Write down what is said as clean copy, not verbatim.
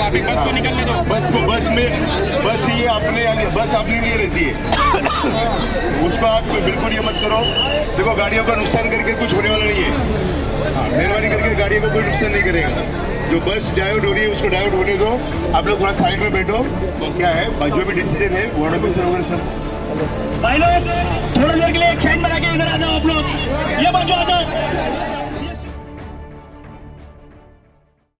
Traffic, बस को निकलने दो। बस ये अपने लिए रहती है, उसको आप बिल्कुल ये मत करो। देखो गाड़ियों का नुकसान करके कुछ होने वाला नहीं है। हाँ, मेहरबानी करके गाड़ियों को कोई नुकसान नहीं करेगा। जो बस डाइवर्ट हो रही है उसको डाइवर्ट होने दो। आप लोग थोड़ा साइड में बैठो। क्या है जो भी डिसीजन है वार्ड ऑफिसर वगैरह सब। भाई लोग थोड़ी देर के लिए एक साइड बना के इधर आ जाओ, आप लोग ये बाजू आ जाओ।